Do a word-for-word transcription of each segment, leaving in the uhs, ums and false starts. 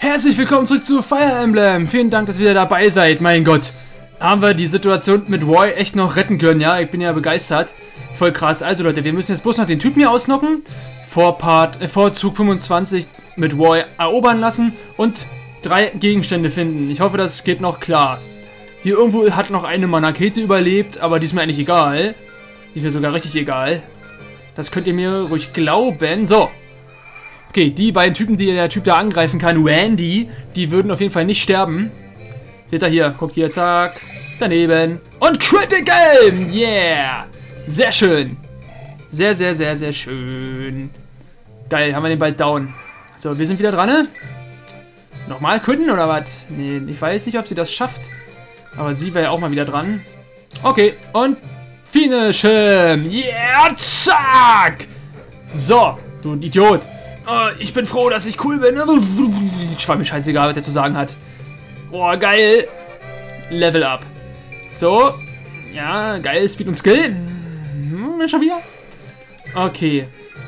Herzlich willkommen zurück zu Fire Emblem. Vielen Dank, dass ihr wieder dabei seid. Mein Gott, haben wir die Situation mit Roy echt noch retten können, ja? Ich bin ja begeistert. Voll krass. Also Leute, wir müssen jetzt bloß noch den Typen hier ausnocken. Vor Part, äh, vor Zug fünfundzwanzig mit Roy erobern lassen und drei Gegenstände finden. Ich hoffe, das geht noch klar. Hier irgendwo hat noch eine Manakete überlebt, aber die ist mir eigentlich egal. Die ist mir sogar richtig egal. Das könnt ihr mir ruhig glauben. So. Okay, die beiden Typen, die der Typ da angreifen kann, Randy, die würden auf jeden Fall nicht sterben. Seht ihr hier, guckt hier, zack, daneben. Und Critical! Yeah! Sehr schön. Sehr, sehr, sehr, sehr schön. Geil, haben wir den bald down. So, wir sind wieder dran, ne? Nochmal quitten oder was? Nee, ich weiß nicht, ob sie das schafft. Aber sie wäre ja auch mal wieder dran. Okay, und Finish him! Yeah, zack! So, du Idiot. Oh, ich bin froh, dass ich cool bin. Ich war mir scheißegal, was der zu sagen hat. Boah, geil. Level up. So. Ja, geil. Speed und Skill. Hm, schon wieder. Okay.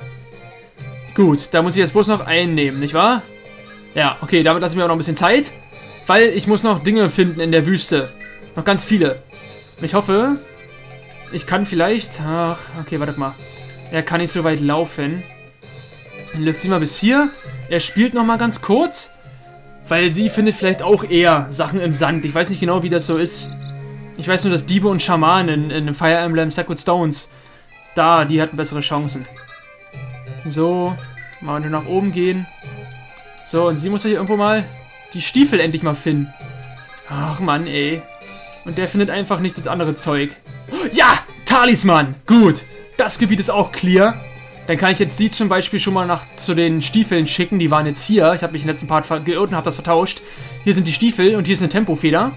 Gut, da muss ich jetzt bloß noch einnehmen, nicht wahr? Ja, okay, damit lasse ich mir auch noch ein bisschen Zeit. Weil ich muss noch Dinge finden in der Wüste. Noch ganz viele. Ich hoffe, ich kann vielleicht... Ach, okay, wartet mal. Er kann nicht so weit laufen. Dann läuft sie mal bis hier. Er spielt noch mal ganz kurz. Weil sie findet vielleicht auch eher Sachen im Sand. Ich weiß nicht genau, wie das so ist. Ich weiß nur, dass Diebe und Schamanen in, in Fire Emblem Sacred Stones, da, die hatten bessere Chancen. So, mal nur nach oben gehen. So, und sie muss hier irgendwo mal die Stiefel endlich mal finden. Ach Mann, ey. Und der findet einfach nicht das andere Zeug. Ja, Talisman. Gut, das Gebiet ist auch clear. Dann kann ich jetzt sie zum Beispiel schon mal nach zu den Stiefeln schicken. Die waren jetzt hier. Ich habe mich im letzten Part geirrt und habe das vertauscht. Hier sind die Stiefel und hier ist eine Tempofeder.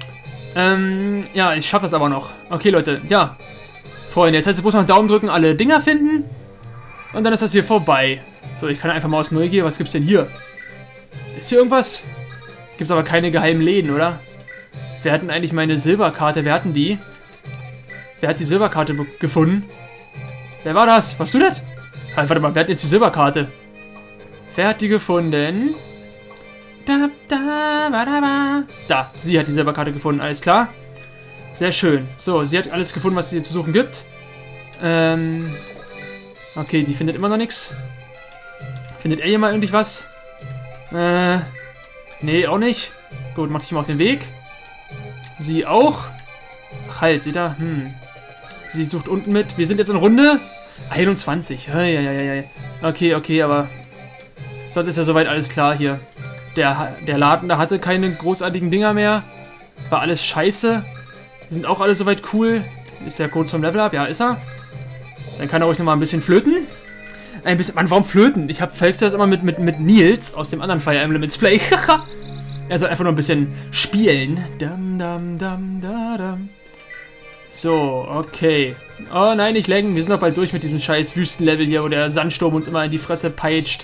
Ähm, ja, ich schaffe das aber noch. Okay, Leute, ja. Freunde, jetzt heißt es bloß noch einen Daumen drücken, alle Dinger finden. Und dann ist das hier vorbei. So, ich kann einfach mal aus Neugier. Was gibt's denn hier? Ist hier irgendwas? Gibt's aber keine geheimen Läden, oder? Wer hat denn eigentlich meine Silberkarte? Wer hat denn die? Wer hat die Silberkarte gefunden? Wer war das? Warst du das? Ah, warte mal, wer hat jetzt die Silberkarte? Wer hat die gefunden? Da, da, ba, da, ba. Da, sie hat die Silberkarte gefunden, alles klar. Sehr schön. So, sie hat alles gefunden, was es hier zu suchen gibt. Ähm. Okay, die findet immer noch nichts. Findet er hier mal irgendwie was? Äh. Nee, auch nicht. Gut, mach dich mal auf den Weg. Sie auch. Ach, halt, seht ihr? Hm. Sie sucht unten mit. Wir sind jetzt in Runde einundzwanzig. Ja, ja, ja, ja. Okay, okay, aber sonst ist ja soweit alles klar hier. Der, der Laden, da hatte keine großartigen Dinger mehr. War alles scheiße. Die sind auch alle soweit cool. Ist der kurz vom Level Up? Ja, ist er. Dann kann er euch nochmal ein bisschen flöten. Ein bisschen. Mann, warum flöten? Ich hab verwechselt das immer mit, mit, mit Nils aus dem anderen Fire Emblem Let's Play. Er soll einfach nur ein bisschen spielen. Dam, dam, dam, da, dam. So, okay. Oh nein, nicht lenken. Wir sind noch bald durch mit diesem scheiß Wüstenlevel hier, wo der Sandsturm uns immer in die Fresse peitscht.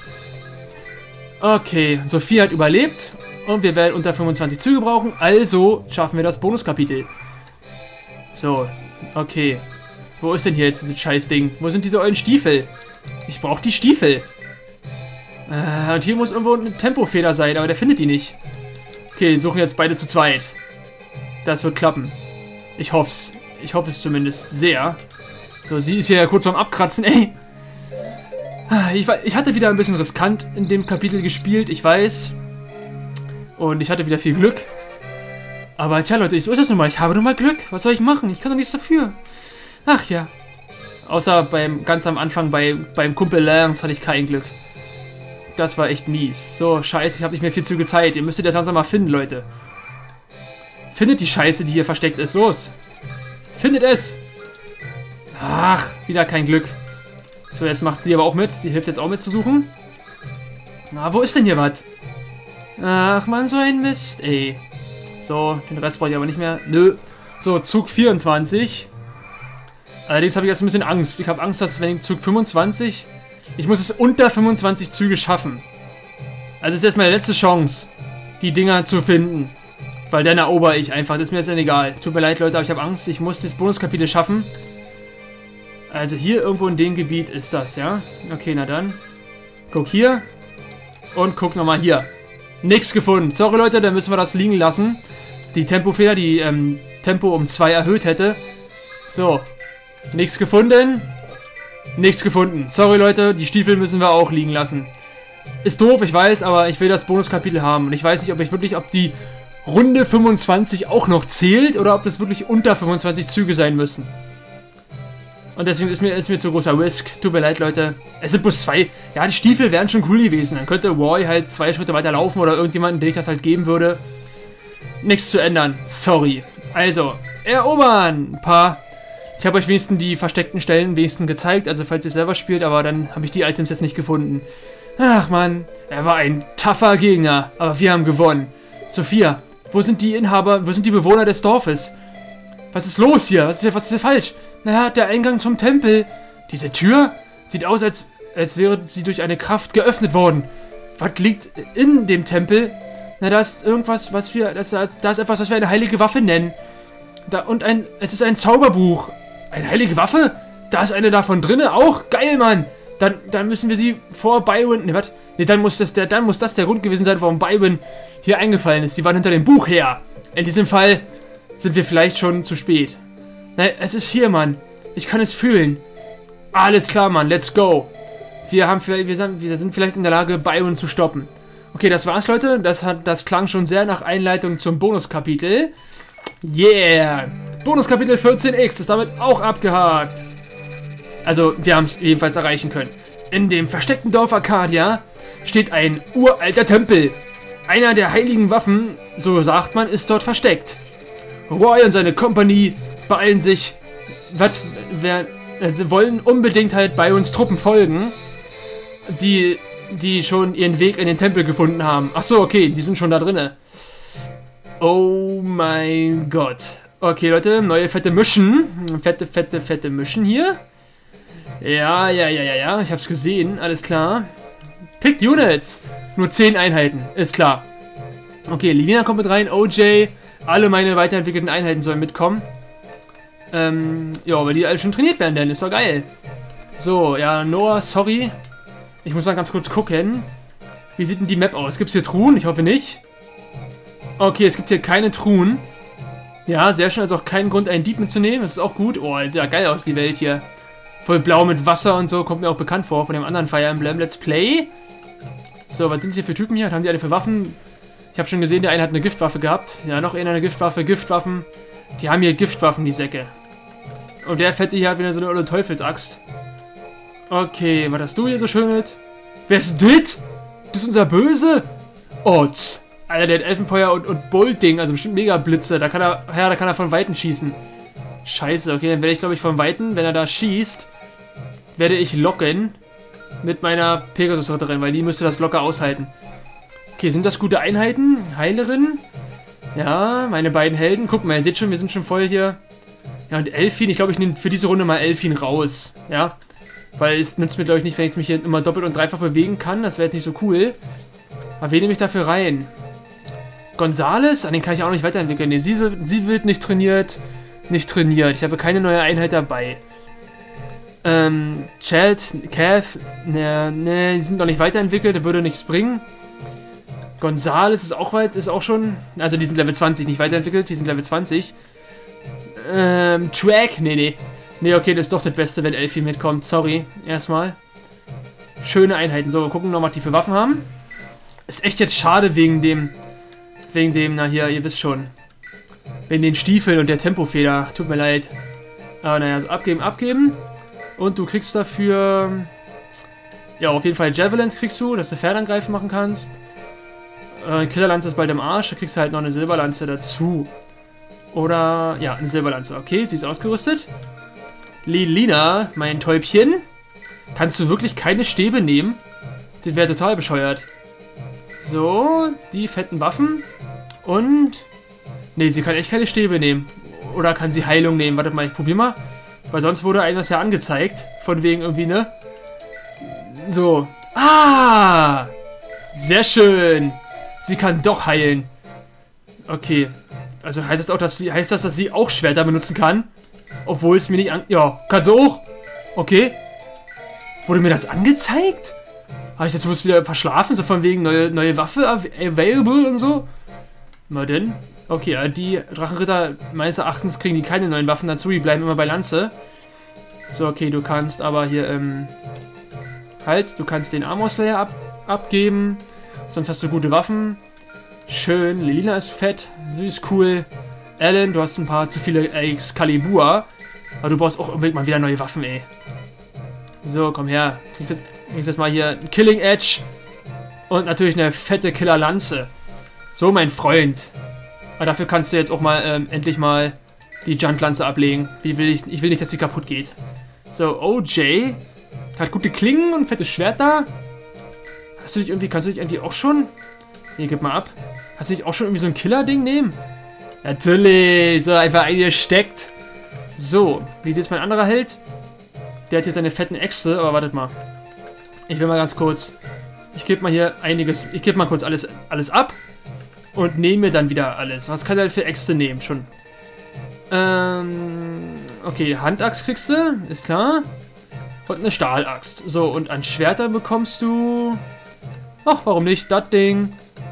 Okay, Sophie hat überlebt. Und wir werden unter fünfundzwanzig Züge brauchen. Also schaffen wir das Bonuskapitel. So, okay. Wo ist denn hier jetzt dieses scheiß Ding? Wo sind diese ollen Stiefel? Ich brauche die Stiefel. Äh, und hier muss irgendwo eine Tempofeder sein, aber der findet die nicht. Okay, suchen jetzt beide zu zweit. Das wird klappen. Ich hoff's. Ich hoffe es zumindest sehr. So, sie ist hier ja kurz vorm Abkratzen. Ey. Ich, ich hatte wieder ein bisschen riskant in dem Kapitel gespielt, ich weiß. Und ich hatte wieder viel Glück. Aber tja, Leute, so ist das nun mal. Ich habe nun mal Glück. Was soll ich machen? Ich kann doch nichts dafür. Ach ja. Außer beim ganz am Anfang bei, beim Kumpel Lance hatte ich kein Glück. Das war echt mies. So, scheiße, ich habe nicht mehr viel Züge Zeit. Ihr müsstet das langsam mal finden, Leute. Findet die Scheiße, die hier versteckt ist. Los. Findet es! Ach, wieder kein Glück. So, jetzt macht sie aber auch mit. Sie hilft jetzt auch mit zu suchen. Na, wo ist denn hier was? Ach man, so ein Mist, ey. So, den Rest brauche ich aber nicht mehr. Nö. So, Zug vierundzwanzig. Allerdings habe ich jetzt ein bisschen Angst. Ich habe Angst, dass wenn ich Zug fünfundzwanzig... Ich muss es unter fünfundzwanzig Züge schaffen. Also ist jetzt meine letzte Chance, die Dinger zu finden. Weil dann erober ich einfach. Das ist mir jetzt egal. Tut mir leid, Leute, aber ich habe Angst. Ich muss das Bonuskapitel schaffen. Also hier irgendwo in dem Gebiet ist das, ja? Okay, na dann. Guck hier. Und guck nochmal hier. Nichts gefunden. Sorry, Leute, dann müssen wir das liegen lassen. Die Tempofeder, die ähm, Tempo um zwei erhöht hätte. So. Nichts gefunden. Nichts gefunden. Sorry, Leute, die Stiefel müssen wir auch liegen lassen. Ist doof, ich weiß, aber ich will das Bonuskapitel haben. Und ich weiß nicht, ob ich wirklich, ob die Runde fünfundzwanzig auch noch zählt oder ob das wirklich unter fünfundzwanzig Züge sein müssen. Und deswegen ist mir, ist mir zu großer Risk. Tut mir leid, Leute. Es sind bloß zwei. Ja, die Stiefel wären schon cool gewesen. Dann könnte Roy halt zwei Schritte weiter laufen oder irgendjemanden, den ich das halt geben würde. Nichts zu ändern. Sorry. Also, erobern. Ein paar. Ich habe euch wenigstens die versteckten Stellen wenigstens gezeigt. Also, falls ihr selber spielt. Aber dann habe ich die Items jetzt nicht gefunden. Ach, Mann. Er war ein tougher Gegner. Aber wir haben gewonnen. Sophia, wo sind die Inhaber, wo sind die Bewohner des Dorfes? Was ist los hier? Was ist hier, was ist hier falsch? Naja, der Eingang zum Tempel. Diese Tür sieht aus, als, als wäre sie durch eine Kraft geöffnet worden. Was liegt in dem Tempel? Na, da ist irgendwas, was wir... Das, da ist etwas, was wir eine heilige Waffe nennen. Da, und ein... Es ist ein Zauberbuch. Eine heilige Waffe? Da ist eine davon drinne. Auch geil, Mann. Dann, dann müssen wir sie vor Bywin... Ne, was? Ne, dann muss das der, dann muss das der Grund gewesen sein, warum Bywin hier eingefallen ist. Die waren hinter dem Buch her. In diesem Fall sind wir vielleicht schon zu spät. Nein, es ist hier, Mann. Ich kann es fühlen. Alles klar, Mann. Let's go. Wir haben vielleicht, wir sind, wir sind vielleicht in der Lage, Bywin zu stoppen. Okay, das war's, Leute. Das hat, das klang schon sehr nach Einleitung zum Bonuskapitel. Yeah. Bonuskapitel vierzehn x ist damit auch abgehakt. Also, wir haben es jedenfalls erreichen können. In dem versteckten Dorf Arcadia steht ein uralter Tempel. Einer der heiligen Waffen, so sagt man, ist dort versteckt. Roy und seine Kompanie beeilen sich, was, wer, äh, wollen unbedingt halt bei uns Truppen folgen, die, die schon ihren Weg in den Tempel gefunden haben. Ach so, okay, die sind schon da drinne. Oh mein Gott. Okay, Leute, neue fette Mischen. Fette, fette, fette Mischen hier. Ja, ja, ja, ja, ja, ich hab's gesehen, alles klar. Picked Units. Nur zehn Einheiten, ist klar. Okay, Lilina kommt mit rein, O J, alle meine weiterentwickelten Einheiten sollen mitkommen. Ähm, ja, weil die alle schon trainiert werden, denn ist doch geil. So, ja, Noah, sorry. Ich muss mal ganz kurz gucken. Wie sieht denn die Map aus? Gibt es hier Truhen? Ich hoffe nicht. Okay, es gibt hier keine Truhen. Ja, sehr schön, also auch keinen Grund, einen Dieb mitzunehmen. Das ist auch gut. Oh, sieht ja geil aus, die Welt hier. Voll blau mit Wasser und so, kommt mir auch bekannt vor von dem anderen Fire Emblem Let's Play. So, was sind hier für Typen hier? Was haben die alle für Waffen? Ich habe schon gesehen, der eine hat eine Giftwaffe gehabt. Ja, noch einer eine Giftwaffe, Giftwaffen. Die haben hier Giftwaffen, die Säcke. Und der Fette hier hat wieder so eine olle Teufelsaxt. Okay, was hast du hier so Schönes? Wer ist das? Das ist unser Böse? Oh, tsch. Alter, der hat Elfenfeuer und, und Bolt-Ding, also bestimmt Mega-Blitze. Da kann er, ja, da kann er von Weitem schießen. Scheiße, okay, dann werde ich, glaube ich, von Weitem, wenn er da schießt, werde ich locken mit meiner Pegasus-Ritterin, weil die müsste das locker aushalten. Okay, sind das gute Einheiten? Heilerin? Ja, meine beiden Helden. Guck mal, ihr seht schon, wir sind schon voll hier. Ja, und Elfin, ich glaube, ich nehme für diese Runde mal Elfin raus. Ja, weil es nützt mir, glaube ich, nicht, wenn ich mich hier immer doppelt und dreifach bewegen kann. Das wäre jetzt nicht so cool. Aber wen nehme ich dafür rein? Gonzales? An den kann ich auch nicht weiterentwickeln. Nee, sie, sie wird nicht trainiert. Nicht trainiert. Ich habe keine neue Einheit dabei. Ähm, Chad, Cath, ne, ne, die sind noch nicht weiterentwickelt, der würde nichts bringen. Gonzales ist auch weit, ist auch schon, also die sind Level zwanzig, nicht weiterentwickelt, die sind Level zwanzig. Ähm, Track, nee, nee. Nee, okay, das ist doch das Beste, wenn Elfie mitkommt, sorry, erstmal. Schöne Einheiten, so, wir gucken nochmal, was die für Waffen haben. Ist echt jetzt schade wegen dem, wegen dem, na hier, ihr wisst schon. Wegen den Stiefeln und der Tempofeder, tut mir leid. Aber naja, also abgeben, abgeben. Und du kriegst dafür, ja, auf jeden Fall Javelins kriegst du, dass du Pferdangreifen machen kannst. Äh, Killerlanze ist bald im Arsch, da kriegst du halt noch eine Silberlanze dazu. Oder, ja, eine Silberlanze. Okay, sie ist ausgerüstet. Lilina, mein Täubchen. Kannst du wirklich keine Stäbe nehmen? Das wäre total bescheuert. So, die fetten Waffen. Und, nee, sie kann echt keine Stäbe nehmen. Oder kann sie Heilung nehmen? Warte mal, ich probier mal. Weil sonst wurde einem das ja angezeigt. Von wegen irgendwie, ne? So. Ah! Sehr schön. Sie kann doch heilen. Okay. Also heißt das auch, dass sie, heißt das, dass sie auch Schwerter benutzen kann? Obwohl es mir nicht an... Ja, kann sie auch. Okay. Wurde mir das angezeigt? Habe ich jetzt bloß wieder verschlafen? So von wegen neue, neue Waffe available und so? Na denn? Okay, die Drachenritter meines Erachtens kriegen die keine neuen Waffen dazu. Die bleiben immer bei Lanze. So, okay, du kannst aber hier, ähm... halt, du kannst den Armor Slayer ab, abgeben. Sonst hast du gute Waffen. Schön. Lelina ist fett. Süß, cool. Alan, du hast ein paar zu viele Excalibur. Aber du brauchst auch unbedingt mal wieder neue Waffen, ey. So, komm her. Kriegst jetzt, kriegst jetzt mal hier ein Killing Edge. Und natürlich eine fette Killer-Lanze. So, mein Freund. Aber dafür kannst du jetzt auch mal ähm, endlich mal die Junt-Lanze ablegen. Wie will ich, ich will nicht, dass sie kaputt geht. So, O J hat gute Klingen und fette Schwerter. Hast du dich irgendwie, kannst du dich eigentlich auch schon... Hier, gib mal ab. Hast du dich auch schon irgendwie so ein Killer-Ding nehmen? Natürlich, so einfach eingesteckt. So, wie sieht jetzt mein anderer Held? Der hat hier seine fetten Äxte, aber wartet mal. Ich will mal ganz kurz... Ich gebe mal hier einiges... Ich gebe mal kurz alles, alles ab. Und nehme dann wieder alles. Was kann er für Äxte nehmen? Schon. Ähm... Okay, Handaxt kriegst du, ist klar. Und eine Stahlaxt. So, und an Schwerter bekommst du... Ach, warum nicht? Das Ding.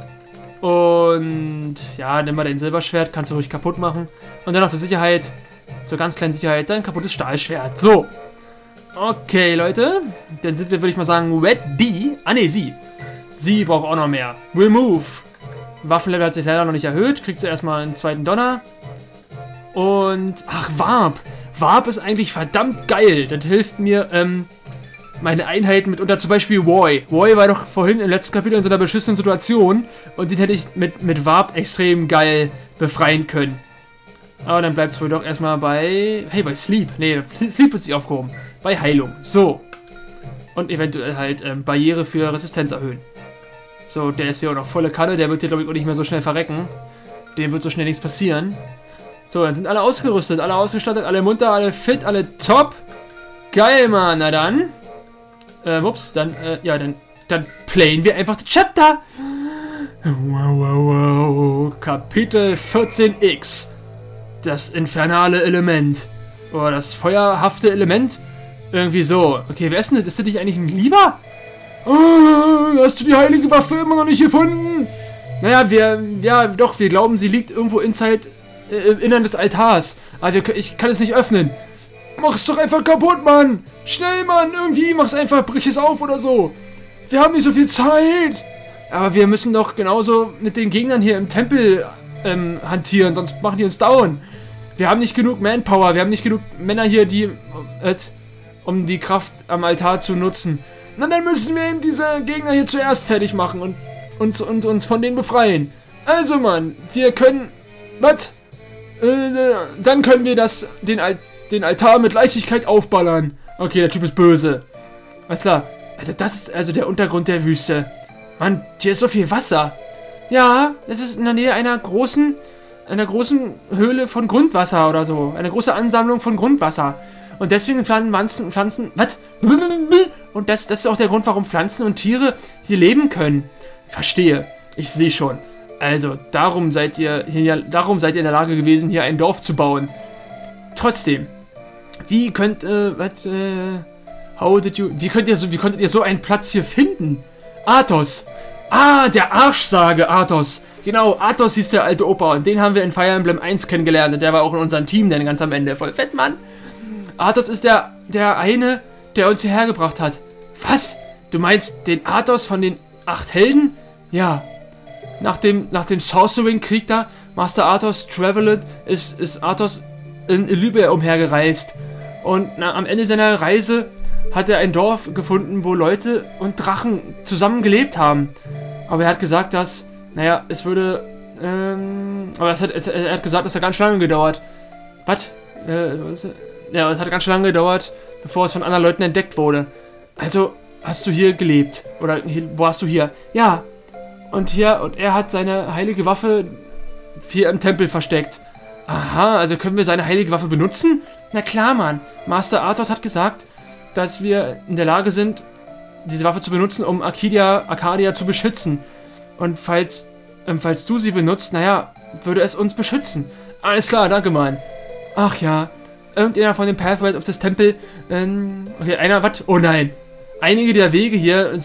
Und... Ja, nimm mal dein Silberschwert. Kannst du ruhig kaputt machen. Und dann noch zur Sicherheit... Zur ganz kleinen Sicherheit, dein kaputtes Stahlschwert. So. Okay, Leute. Dann sind wir, würde ich mal sagen, Red B. Ah, ne, sie. Sie braucht auch noch mehr. Remove. Waffenlevel hat sich leider noch nicht erhöht. Kriegt sie erstmal einen zweiten Donner. Und... Ach, Warp. Warp ist eigentlich verdammt geil. Das hilft mir, ähm... meine Einheiten mitunter, zum Beispiel Roy. Roy war doch vorhin im letzten Kapitel in so einer beschissenen Situation. Und den hätte ich mit, mit Warp extrem geil befreien können. Aber dann bleibt es wohl doch erstmal bei... Hey, bei Sleep. Nee, Sleep wird sich aufgehoben. Bei Heilung. So. Und eventuell halt ähm, Barriere für Resistenz erhöhen. So, der ist hier auch noch volle Kanne. Der wird hier, glaube ich, auch nicht mehr so schnell verrecken. Dem wird so schnell nichts passieren. So, dann sind alle ausgerüstet, alle ausgestattet, alle munter, alle fit, alle top. Geil, Mann. Na dann. Äh, ups, dann, äh, ja, dann, dann playen wir einfach das Chapter. Wow, wow, wow. Kapitel vierzehn X. Das infernale Element. Oder das feuerhafte Element. Irgendwie so. Okay, wer ist denn das? Ist das nicht eigentlich ein Lieber? Oh, hast du die heilige Waffe immer noch nicht gefunden? Naja, wir, ja, doch, wir glauben, sie liegt irgendwo inside, äh, im Innern des Altars. Aber wir, ich kann es nicht öffnen. Mach's doch einfach kaputt, Mann. Schnell, Mann, irgendwie, mach's einfach, brich es auf oder so. Wir haben nicht so viel Zeit. Aber wir müssen doch genauso mit den Gegnern hier im Tempel ähm, hantieren, sonst machen die uns down. Wir haben nicht genug Manpower, wir haben nicht genug Männer hier, die, äh, um die Kraft am Altar zu nutzen. Na, dann müssen wir eben diese Gegner hier zuerst fertig machen und uns, und uns von denen befreien. Also, Mann, wir können, was? Äh, dann können wir das, den, Al den Altar mit Leichtigkeit aufballern. Okay, der Typ ist böse. Alles klar. Also, das ist also der Untergrund der Wüste. Mann, hier ist so viel Wasser. Ja, das ist in der Nähe einer großen... einer großen Höhle von Grundwasser oder so. Eine große Ansammlung von Grundwasser. Und deswegen pflanzen, Pflanzen, was? Und das, das ist auch der Grund, warum Pflanzen und Tiere hier leben können. Verstehe. Ich sehe schon. Also, darum seid ihr hier, darum seid ihr in der Lage gewesen, hier ein Dorf zu bauen. Trotzdem. Wie könnt, äh, was, äh, how did you, wie könnt ihr so, wie konntet ihr so einen Platz hier finden? Athos. Ah, der Arschsage Athos. Genau, Athos hieß der alte Opa und den haben wir in Fire Emblem eins kennengelernt und der war auch in unserem Team dann ganz am Ende. Voll fett, Mann. Athos ist der, der eine, der uns hierher gebracht hat. Was? Du meinst den Athos von den acht Helden? Ja. Nach dem, nach dem Sorcering-Krieg da, Master Athos Traveler, ist, ist Athos in Libya umhergereist. Und na, am Ende seiner Reise hat er ein Dorf gefunden, wo Leute und Drachen zusammen gelebt haben. Aber er hat gesagt, dass... Naja, es würde, ähm, aber es hat, es, er hat gesagt, es hat ganz lange gedauert. Was? Äh, ja, es hat ganz lange gedauert, bevor es von anderen Leuten entdeckt wurde. Also, hast du hier gelebt? Oder hier, wo hast du hier? Ja. Und hier, und er hat seine heilige Waffe hier im Tempel versteckt. Aha, also können wir seine heilige Waffe benutzen? Na klar, Mann. Master Athos hat gesagt, dass wir in der Lage sind, diese Waffe zu benutzen, um Arcadia, Arcadia zu beschützen. Und falls, ähm, falls du sie benutzt, naja, würde es uns beschützen. Alles klar, danke, Mann. Ach ja, irgendeiner von den Pathways of this Tempel, ähm, okay, einer, was? Oh nein. Einige der Wege hier sind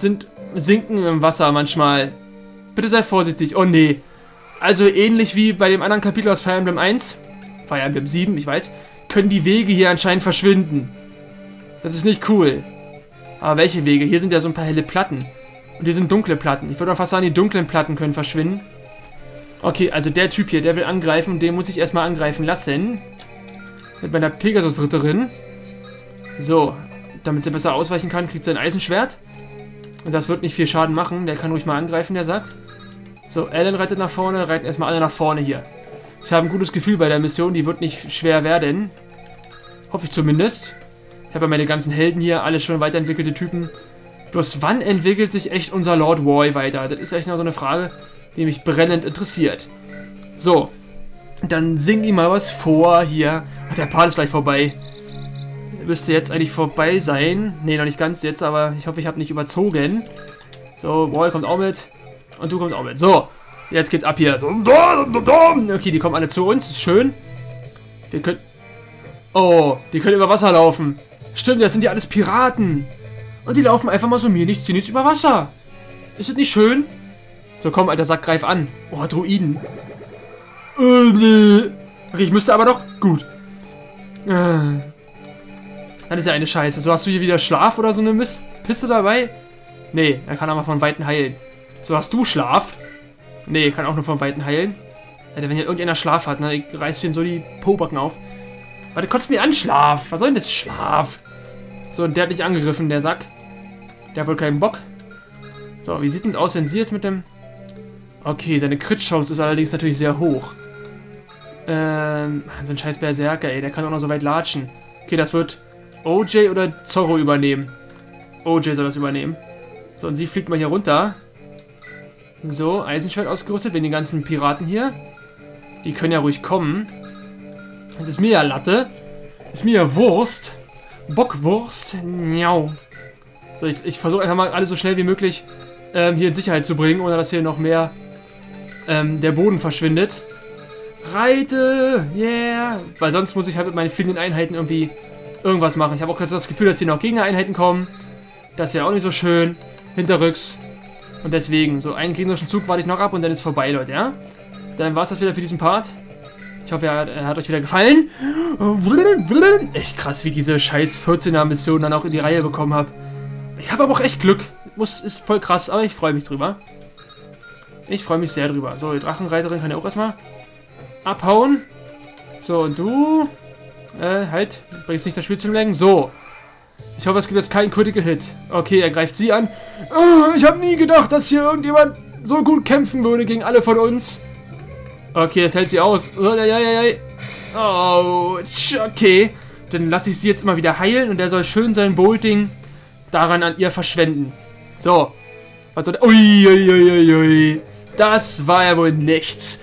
sinken im Wasser manchmal. Bitte sei vorsichtig. Oh nee. Also ähnlich wie bei dem anderen Kapitel aus Fire Emblem eins, Fire Emblem sieben, ich weiß, können die Wege hier anscheinend verschwinden. Das ist nicht cool. Aber welche Wege? Hier sind ja so ein paar helle Platten. Und hier sind dunkle Platten. Ich würde auch fast sagen, die dunklen Platten können verschwinden. Okay, also der Typ hier, der will angreifen. Und den muss ich erstmal angreifen lassen. Mit meiner Pegasus-Ritterin. So, damit sie besser ausweichen kann, kriegt sie ein Eisenschwert. Und das wird nicht viel Schaden machen. Der kann ruhig mal angreifen, der Sack. So, Alan reitet nach vorne, reiten erstmal alle nach vorne hier. Ich habe ein gutes Gefühl bei der Mission, die wird nicht schwer werden. Hoffe ich zumindest. Ich habe ja meine ganzen Helden hier, alle schon weiterentwickelte Typen. Bloß wann entwickelt sich echt unser Lord Roy weiter? Das ist echt noch so eine Frage, die mich brennend interessiert. So, dann sing ihm mal was vor hier. Ach, der Part ist gleich vorbei. Müsste jetzt eigentlich vorbei sein. Ne, noch nicht ganz jetzt, aber ich hoffe, ich habe nicht überzogen. So, Roy kommt auch mit. Und du kommst auch mit. So, jetzt geht's ab hier. Okay, die kommen alle zu uns. Ist schön. Wir können... Oh, die können über Wasser laufen. Stimmt, das sind ja alles Piraten. Und die laufen einfach mal so mir nichts, die nichts über Wasser. Ist das nicht schön? So, komm, alter Sack, greif an. Oh, Druiden. Okay, ich müsste aber doch... Gut. Das ist ja eine Scheiße. So, hast du hier wieder Schlaf oder so eine Mist Pisse dabei? Nee, er kann aber von Weitem heilen. So, hast du Schlaf? Nee, kann auch nur von Weitem heilen. Alter, wenn hier irgendeiner Schlaf hat, ne, ich reiß den so die Pobacken auf. Warte, kotzt mir an, Schlaf. Was soll denn das Schlaf? So, und der hat nicht angegriffen, der Sack. Der hat wohl keinen Bock. So, wie sieht denn das aus, wenn sie jetzt mit dem... Okay, seine Crit-Chance ist allerdings natürlich sehr hoch. Ähm, so ein scheiß Berserker, ey, der kann auch noch so weit latschen. Okay, das wird O J oder Zorro übernehmen. O J soll das übernehmen. So, und sie fliegt mal hier runter. So, Eisenschwert ausgerüstet, wegen den ganzen Piraten hier. Die können ja ruhig kommen. Das ist mir ja Latte. Ist mir ja Wurst. Bockwurst. Miau. So, ich, ich versuche einfach mal alles so schnell wie möglich ähm, hier in Sicherheit zu bringen, ohne dass hier noch mehr ähm, der Boden verschwindet. Reite! Yeah! Weil sonst muss ich halt mit meinen fliegenden Einheiten irgendwie irgendwas machen. Ich habe auch das Gefühl, dass hier noch Gegnereinheiten kommen. Das wäre auch nicht so schön. Hinterrücks. Und deswegen, so einen gegnerischen Zug warte ich noch ab und dann ist vorbei, Leute, ja? Dann war es das wieder für diesen Part. Ich hoffe, er hat, er hat euch wieder gefallen. Echt krass, wie diese scheiß vierzehner Mission dann auch in die Reihe bekommen habe. Ich habe aber auch echt Glück. Muss, ist voll krass, aber ich freue mich drüber. Ich freue mich sehr drüber. So, die Drachenreiterin kann ja auch erstmal abhauen. So, und du... Äh, halt. Bringst nicht das Spiel zum Lenken. So. Ich hoffe, es gibt jetzt keinen Critical Hit. Okay, er greift sie an. Oh, ich habe nie gedacht, dass hier irgendjemand so gut kämpfen würde gegen alle von uns. Okay, das hält sie aus. Oh, ja, ja, ja. Oh, okay. Dann lasse ich sie jetzt immer wieder heilen und er soll schön sein Bolting daran an ihr verschwenden. So. Was soll der? Ui, ui, ui, ui. Das war ja wohl nichts.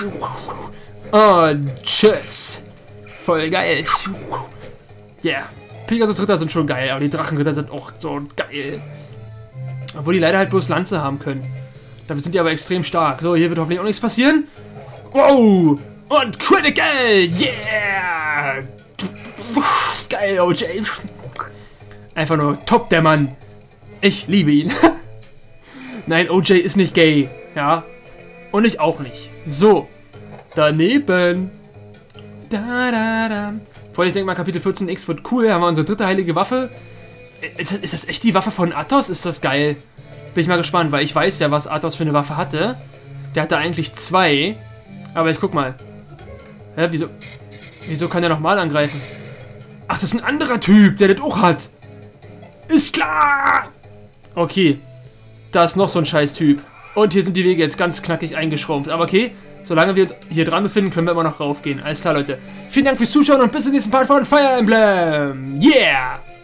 Und tschüss. Voll geil. Yeah. Pegasus-Ritter sind schon geil, aber die Drachenritter sind auch so geil. Obwohl die leider halt bloß Lanze haben können. Dafür sind die aber extrem stark. So, hier wird hoffentlich auch nichts passieren. Wow! Und Critical! Yeah! Geil, O J. Einfach nur top, der Mann. Ich liebe ihn. Nein, O J ist nicht gay. Ja. Und ich auch nicht. So. Daneben. Da, da, da. Vorher, ich denke mal, Kapitel vierzehn X wird cool. Haben wir unsere dritte heilige Waffe. Ist, ist das echt die Waffe von Athos? Ist das geil? Bin ich mal gespannt, weil ich weiß ja, was Athos für eine Waffe hatte. Der hatte eigentlich zwei. Aber ich guck mal. Hä, wieso? Wieso kann der nochmal angreifen? Ach, das ist ein anderer Typ, der das auch hat. Ist klar! Okay. Da ist noch so ein scheiß Typ. Und hier sind die Wege jetzt ganz knackig eingeschrumpft. Aber okay, solange wir uns hier dran befinden, können wir immer noch raufgehen. Alles klar, Leute. Vielen Dank fürs Zuschauen und bis zum nächsten Part von Fire Emblem. Yeah!